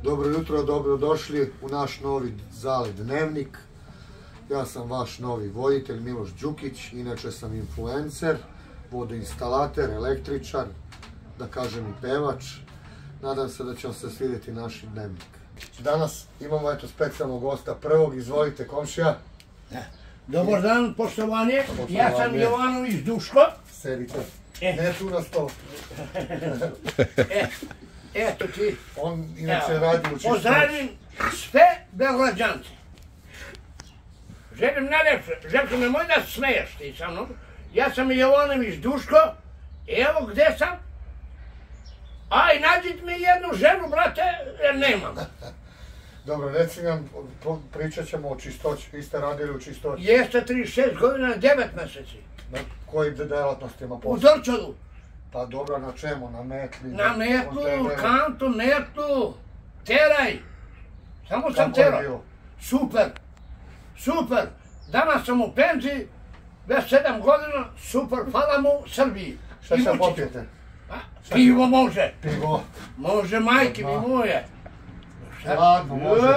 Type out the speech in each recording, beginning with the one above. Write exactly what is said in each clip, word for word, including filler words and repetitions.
Dobro jutro, dobrodošli u naš novi Zale dnevnik. Ja sam vaš novi voditelj Miloš Đukić, inače sam influencer, vodoinstalater, električar, da kažem i pevač. Nadam se da će vam se svidjeti naš dnevnik. Danas imamo eto specijalnog gosta prvog, izvolite komšija. Dobar dan, poštovanje, ja sam Jovanović Duško. Sedite, ne tu na stol. Eto ti. On inače radi u čistoći. Pozdravim sve Beograđance. Želim najlepše, Željko, nemoj da se smeješ ti sa mnom. Ja sam Jovanović Duško, evo gdje sam. Aj, nađite mi jednu ženu, brate, jer nemam. Dobro, reci nam, pričat ćemo o čistoći, vi ste radili u čistoći. Jeste trideset šest godina, devet mjeseci. Na koji delatnostima U posao? Dorčalu. Pa dobro, na čemu? Na metli? Na metlu, kantu, metlu, teraj. Samo sam Kako je terao. bilo? Super, super. Danas sam u penziji, već sedam godina, super, hvala mu Srbiji. Šta se popijete? Pivo može. Pivo. Može, majke mi moje. Ladno, može.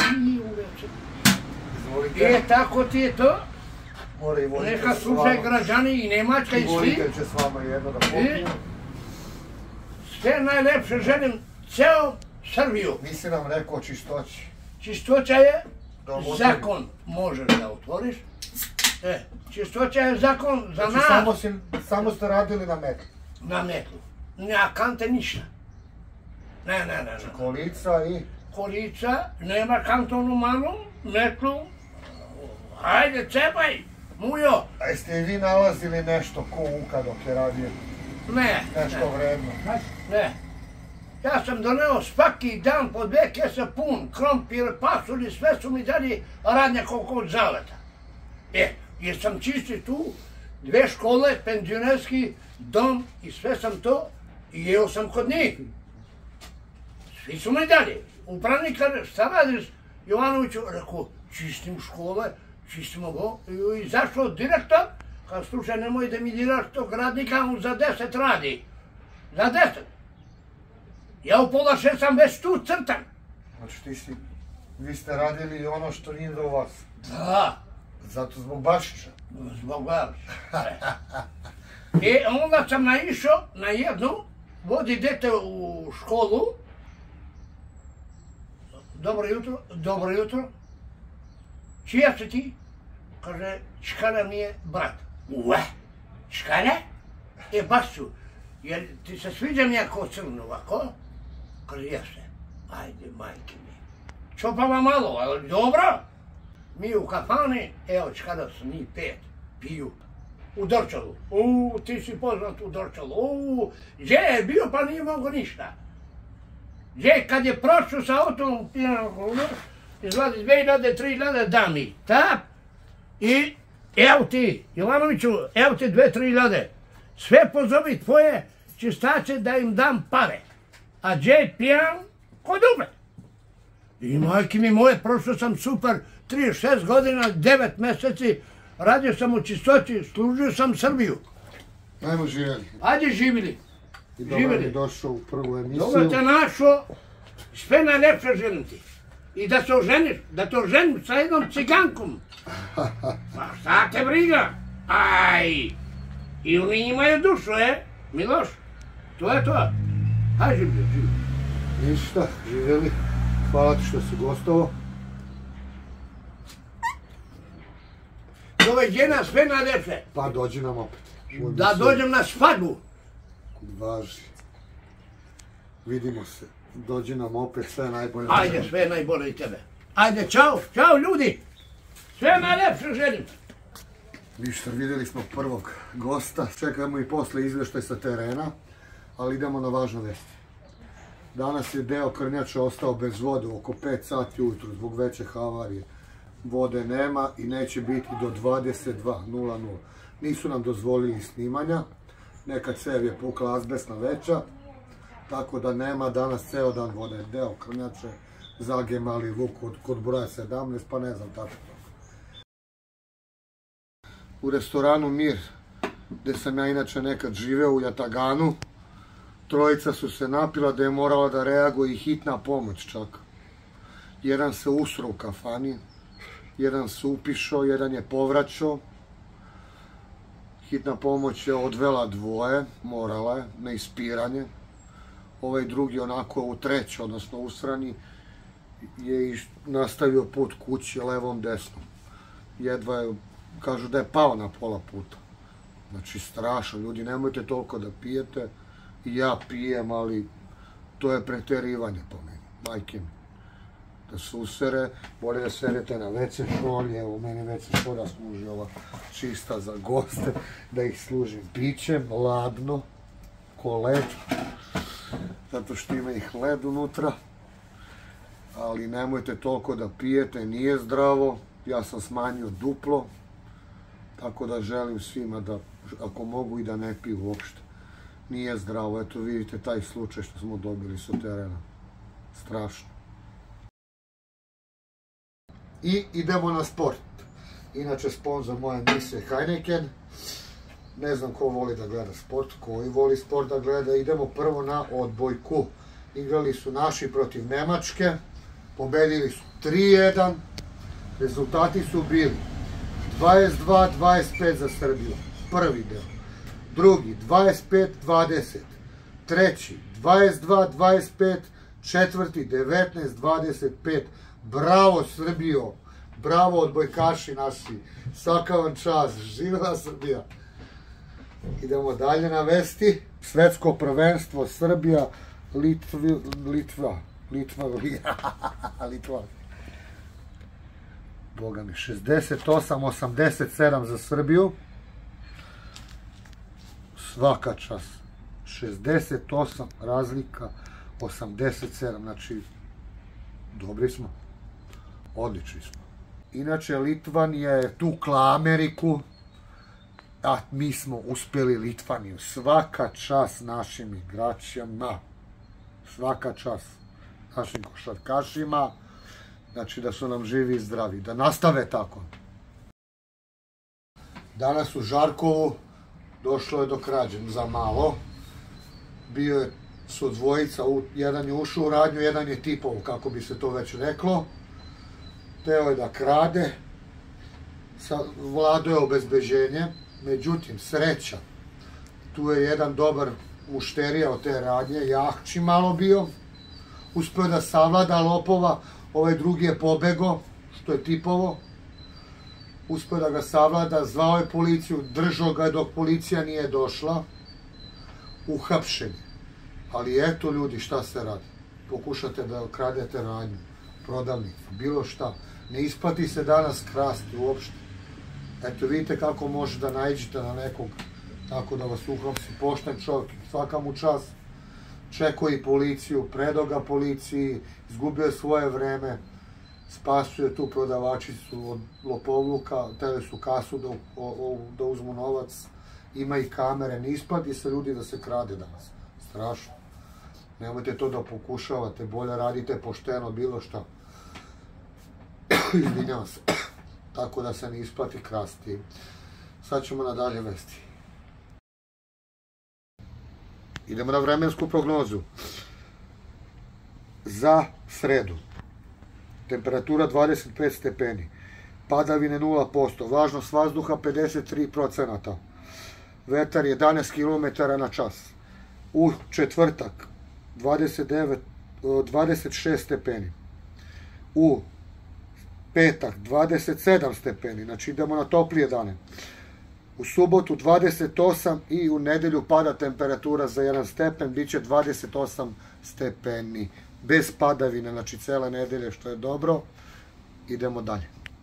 I je tako ti je to. Mora i voditelj Neka s slušaj vama. građani i Nemačka i I svi. voditelj će s vama jedno da popiju. Sve najlepše želim ceo Srbiju. Nisi nam rekao o čistoći. Čistoća je Da otvori. zakon, možeš da otvoriš. E, čistoća je zakon za Znači nas samo, si, samo ste radili na metli. na metlu. Na kante ništa. Ne, ne, ne, ne. Kolica i... Kolica, nema kantonu malu, metlu. Ajde, cepaj, mujo. A jeste i vi nalazili nešto ko Uka dok je radio? Ne, Nešto vredno? ne. Ja sam doneo svaki dan po dve kese pun, krompir, pasulj, sve su mi dali radnja koliko od zaleta. E, jer sam čisti tu, dve škole, penzionerski dom i sve sam to i jeo sam kod njih. Svi su mi dali. Upravnik kaže, šta radiš, Jovanoviću? Rekao, čistim škole, čistim ovo. I izašao direktor, kao slušaj, nemoj da mi diraš tog radnika, on za deset radi. Za deset. Ja u pola šest sam već tu crtan. Znači ti si... Vi ste radili ono što nije do vas. Da. Zato zbog Bašića. Zbog Bašića. I onda sam naišao na jednu, vodi dete u školu. Dobro jutro, dobro jutro. Čija si ti? Kaže, Čkana mi je brat. Ue, Čkana? E, baš ću. Jer ti se sviđam ja ko crno ovako? Kaže, jeste. Ajde, majke mi. Čopava malo, ali dobro. Mi u kafani, evo, Čkana su njih pet, piju. U Dorčalu. Uuu, ti si poznat u Dorčalu. Uuu, gdje je bio pa nije mogo ništa. Gdje kad je prošao sa autom pijanog klubu, izvadi dve hiljade, tri hiljade, da mi, tap, i evo ti, Jovanoviću, evo ti dve, tri hiljade, sve pozovi tvoje čistače da im dam pare, a gdje je pijan, kod ube. I majke mi moje, prošao sam super, trideset šest godina, devet mjeseci, radio sam u čistoći, služio sam Srbiju. Ajmo živjeli. Ajde živjeli. I dobro je došao u prvu emisiju. Dobro te našao, sve najlepše želim ti. I da se oženiš, da te oženim sa jednom cigankom. Pa šta te briga? Aj, i oni imaju dušu, e, Miloš? To je to. Aj, živjeli, živjeli. Ništa, živjeli. Hvala ti što si gostovao. Doveđena, sve najlepše. Pa dođi nam opet. Da dođem na svadbu. Važi. Vidimo se. Dođi nam opet, sve najbolje. Ajde, sve najbolje i tebe. Ajde, čao, čao ljudi. Sve najlepše želim. Ništa, vidjeli smo prvog gosta. Čekamo i posle izvještaj sa terena, ali idemo na važne vesti. Danas je deo Krnjača ostao bez vode oko pet sati ujutru zbog veće havarije. Vode nema i neće biti do dvadeset dva nula nula. Nisu nam dozvolili snimanja. Neka cev je pukla azbestna veća, tako da nema danas ceo dan vode. Deo Krnjače, Zage, Mali Vuk kod broja sedamnaest, pa ne znam tako. U restoranu Mir, gde sam ja inače nekad živeo u Jataganu, Trojica su se napila da je morala da reaguje i hitna pomoć čak. Jedan se usro u kafani, jedan se upišao, jedan je povraćao. Hitna pomoć je odvela dvoje, morala je, na ispiranje. Ovaj drugi onako u treći, odnosno usrani, je nastavio put kući levom desnom. Jedva je, kažu da je pao na pola puta. Znači strašno, ljudi nemojte toliko da pijete. I ja pijem, ali to je preterivanje po meni, majke mi. Da se usere, bolje da serete na ve ce šolje, evo meni ve ce šolja služi ova čista za goste, da ih služim pićem, ladno, ko led, zato što ima ih led unutra, ali nemojte toliko da pijete, nije zdravo, ja sam smanjio duplo, tako da želim svima da, ako mogu i da ne piju uopšte. Nije zdravo, eto vidite taj slučaj što smo dobili sa terena. Strašno. I idemo na sport. Inače, sponzor moje emisije Heineken. Ne znam ko voli da gleda sport, koji voli sport da gleda. Idemo prvo na odbojku. Igrali su naši protiv Nemačke. Pobedili su tri jedan. Rezultati su bili dvadeset dva dvadeset pet za Srbiju. Prvi deo. Drugi, dvadeset pet dvadeset. Treći, dvadeset dva dvadeset pet. Četvrti, devetnaest dvadeset pet. Bravo Srbijo, bravo odbojkaši naši, svaka vam čast, živela Srbija. Idemo dalje na vesti. Svetsko prvenstvo Srbija, Litvi, Litva, Litva, Litva. Boga mi, šezdeset osam osamdeset sedam za Srbiju. Svaka čast. šezdeset osam razlika, osamdeset sedam, znači dobri smo. Odlični smo. Inače, Litvanija je tukla Ameriku, a mi smo uspjeli Litvaniju. Svaka čast našim igračima. Svaka čast našim košarkašima. Znači da su nam živi i zdravi. Da nastave tako. Danas u Žarkovu došlo je do krađe za malo. Bio je, su dvojica, jedan je ušao u radnju, jedan je tipov, kako bi se to već reklo. Teo je da krade, vladao je obezbeđenje, međutim, sreća. Tu je jedan dobar mušterija od te radnje, jahči malo bio, uspio da savlada lopova, ovaj drugi je pobego, što je tipovo, uspio da ga savlada, zvao je policiju, držao ga dok policija nije došla, uhapšen. Ali eto ljudi, šta se radi? Pokušate da kradete radnju, prodavnicu, bilo šta. Ne isplati se danas krasti uopšte. Eto vidite kako može da naiđete na nekog, tako da vas uhapsi pošten čovjek, svaka mu čast. Čekao i policiju, predao ga policiji, izgubio je svoje vreme, spasio je tu prodavačicu od lopovluka, tele su kasu da, o, da uzmu novac, ima i kamere, ne isplati se ljudi da se krade danas. Strašno. Nemojte to da pokušavate, bolje radite pošteno bilo šta. Izvinjavam se. Tako da se ne isplati krasti. Sad ćemo na dalje vesti. Idemo na vremensku prognozu. Za sredu. Temperatura dvadeset pet stepeni. Padavine nula posto. Vlažnost vazduha pedeset tri procenata. Vetar jedanaest kilometara na čas. U četvrtak dvadeset devet, dvadeset šest stepeni. U petak dvadeset sedam stepeni, znači idemo na toplije dane. U subotu dvadeset osam i u nedelju pada temperatura za jedan stepen, bit će dvadeset osam stepeni. Bez padavine, znači cele nedelje, što je dobro. Idemo dalje.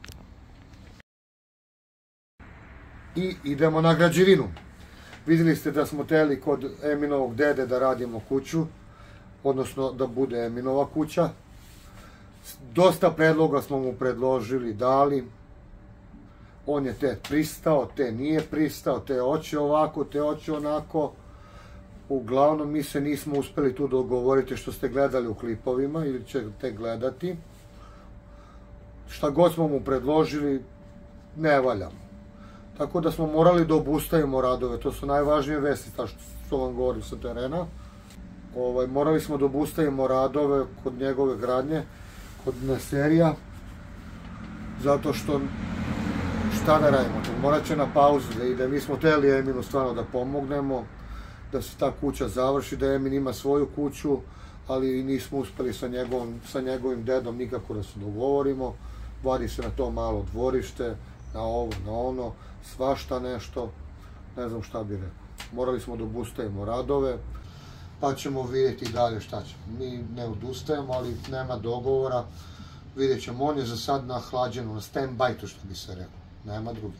I idemo na građevinu. Vidjeli ste da smo teli kod Eminovog dede da radimo kuću, odnosno da bude Eminova kuća. Dosta predloga smo mu predložili, dali. On je te pristao, te nije pristao, te hoće ovako, te hoće onako. Uglavnom, mi se nismo uspjeli tu dogovoriti što ste gledali u klipovima ili ćete gledati. Šta god smo mu predložili, ne valja. Tako da smo morali da obustavimo radove. To su najvažnije vesti, što vam govorim sa terena. ovaj, morali smo da obustavimo radove kod njegove gradnje, kod serija, zato što šta da radimo, morat će na pauzu da ide. Mi smo teli Eminu stvarno da pomognemo, da se ta kuća završi, da Emin ima svoju kuću, ali nismo uspeli sa, njegovom, sa njegovim dedom nikako da se dogovorimo. Vadi se na to malo dvorište, na ovo, na ono, svašta nešto, ne znam šta bi rekao. Morali smo da obustavimo radove, pa ćemo vidjeti dalje šta ćemo. Mi ne odustajemo, ali nema dogovora. Vidjet ćemo, on je za sad na hlađenu, na stand-by, što bi se rekao. Nema drugi.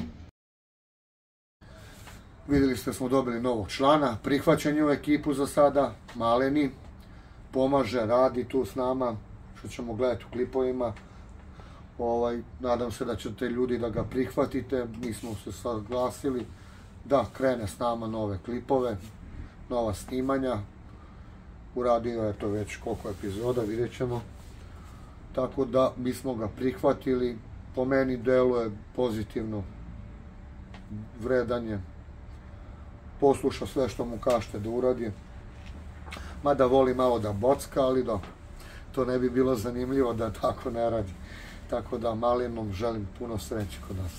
Vidjeli ste, smo dobili novog člana, prihvaćen je u ekipu za sada, Maleni. Pomaže, radi tu s nama, što ćemo gledati u klipovima. Ovaj, nadam se da ćete ljudi da ga prihvatite, mi smo se saglasili da krene s nama nove klipove, nova snimanja. Uradio je to već koliko epizoda, vidjet ćemo. Tako da mi smo ga prihvatili, po meni deluje pozitivno, vredan je, posluša sve što mu kažete da uradi. Mada voli malo da bocka, ali dobro, to ne bi bilo zanimljivo da tako ne radi. Tako da Malenom želim puno sreće kod nas.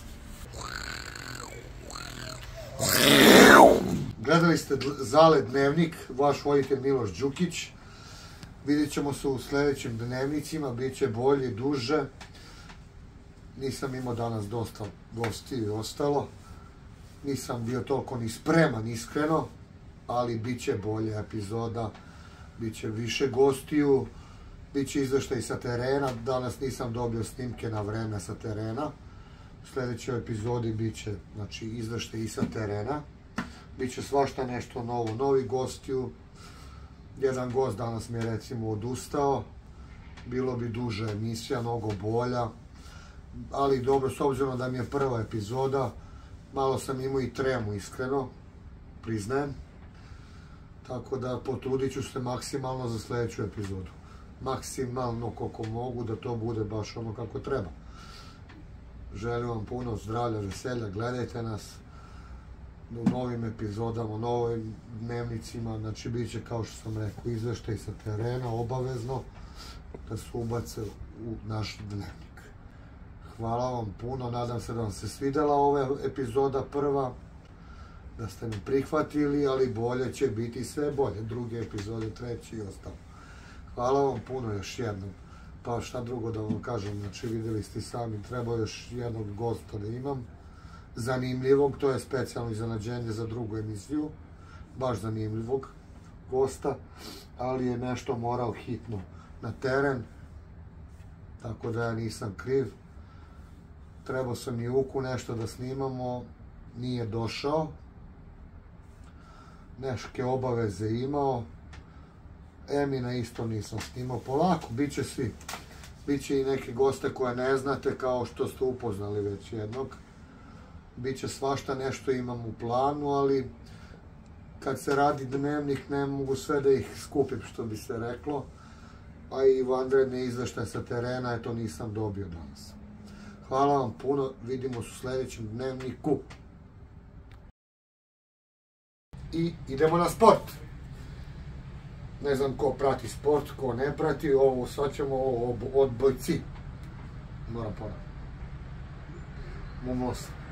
Gledali ste Zale dnevnik, vaš voditelj Miloš Đukić. Vidjet ćemo se u sljedećim dnevnicima, bit će bolje, duže. Nisam imao danas dosta gostiju i ostalo. Nisam bio toliko ni spreman, iskreno, ali bit će bolje epizoda, bit će više gostiju, bit će izveštaj sa terena. Danas nisam dobio snimke na vreme sa terena. U sljedećoj epizodi bit će, znači, izveštaj i sa terena. Bit će svašta nešto novo, novi gostiju. Jedan gost danas mi je recimo odustao. Bilo bi duža emisija, mnogo bolja. Ali dobro, s obzirom da mi je prva epizoda, malo sam imao i tremu, iskreno, priznajem. Tako da potrudit ću se maksimalno za sljedeću epizodu. Maksimalno koliko mogu da to bude baš ono kako treba. Želim vam puno zdravlja, veselja, gledajte nas u novim epizodama, u novim dnevnicima. Znači, bit će, kao što sam rekao, izveštaj sa terena, obavezno da se ubace u naš dnevnik. Hvala vam puno, nadam se da vam se svidjela ova epizoda prva, da ste me prihvatili, ali bolje će biti sve bolje, druge epizode, treći i ostalo. Hvala vam puno još jednom. Pa šta drugo da vam kažem, znači vidjeli ste sami, treba još jednog gosta da imam, zanimljivog, to je specijalno iznenađenje za drugu emisiju, baš zanimljivog gosta, ali je nešto morao hitno na teren, tako da ja nisam kriv. Trebao sam i Uku nešto da snimamo, nije došao, neške obaveze imao, Emina isto nisam snimao, polako, bit će svi. Biće i neke goste koje ne znate, kao što ste upoznali već jednog. Biće svašta, nešto imam u planu, ali kad se radi dnevnik ne mogu sve da ih skupim, što bi se reklo. A i vanredne izveštaje sa terena, eto, nisam dobio danas. Hvala vam puno, vidimo se u sljedećem dnevniku. I idemo na sport. Ne znam ko prati sport, ko ne prati, ovo sad ćemo ovo odbojci. Moram ponavljati. Mumos.